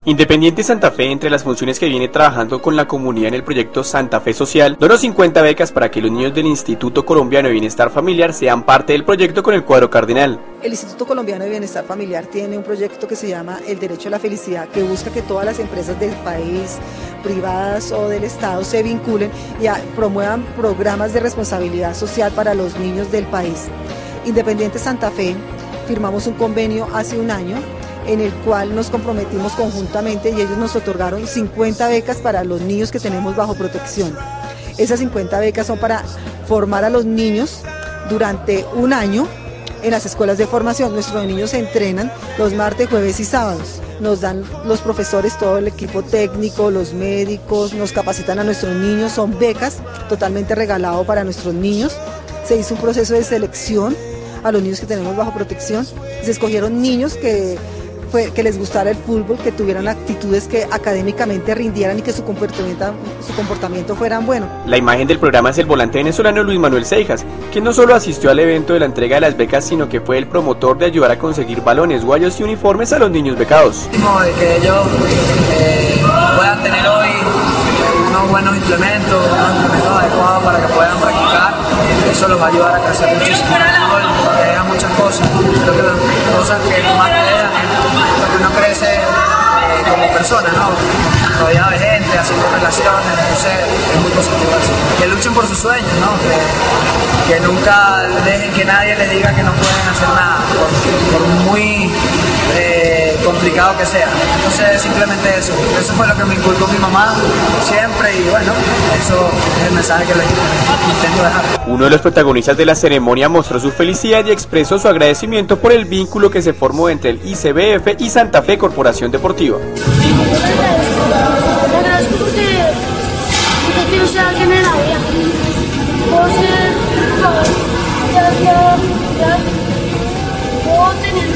Independiente Santa Fe, entre las funciones que viene trabajando con la comunidad en el proyecto Santa Fe Social, donó 50 becas para que los niños del Instituto Colombiano de Bienestar Familiar sean parte del proyecto con el cuadro cardinal. El Instituto Colombiano de Bienestar Familiar tiene un proyecto que se llama El Derecho a la Felicidad, que busca que todas las empresas del país, privadas o del Estado, se vinculen y promuevan programas de responsabilidad social para los niños del país. Independiente Santa Fe, firmamos un convenio hace un año en el cual nos comprometimos conjuntamente y ellos nos otorgaron 50 becas para los niños que tenemos bajo protección. Esas 50 becas son para formar a los niños durante un año en las escuelas de formación. Nuestros niños se entrenan los martes, jueves y sábados. Nos dan los profesores, todo el equipo técnico, los médicos, nos capacitan a nuestros niños, son becas totalmente regalado para nuestros niños. Se hizo un proceso de selección a los niños que tenemos bajo protección. Se escogieron niños que les gustara el fútbol, que tuvieran actitudes que académicamente rindieran y que su comportamiento fueran buenos. La imagen del programa es el volante venezolano Luis Manuel Seijas, quien no solo asistió al evento de la entrega de las becas, sino que fue el promotor de ayudar a conseguir balones, guayos y uniformes a los niños becados. De que ellos puedan tener hoy unos buenos implementos adecuados para que puedan practicar, eso los va a ayudar a crecer muchísimo. Porque deja muchas cosas, creo que las cosas que más te dejan es porque uno crece como persona, ¿no? Rodeado de gente, haciendo relaciones, entonces es muy positivo eso. Que luchen por sus sueños, ¿no? Que nunca dejen que nadie les diga que no pueden hacer nada, por muy complicado que sea. Entonces simplemente eso fue lo que me inculcó mi mamá siempre y bueno, eso es el mensaje que les intento dejar. Uno de los protagonistas de la ceremonia mostró su felicidad y expresó su agradecimiento por el vínculo que se formó entre el ICBF y Santa Fe Corporación Deportiva. Le agradezco porque quiero ser alguien en la vida. Puedo ser jugador, puedo tener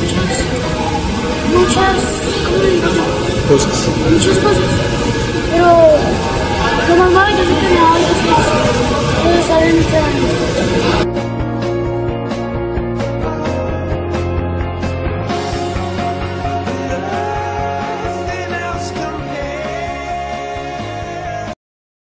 muchas cosas, pero lo más maravilloso que me ha dado es estar en este momento.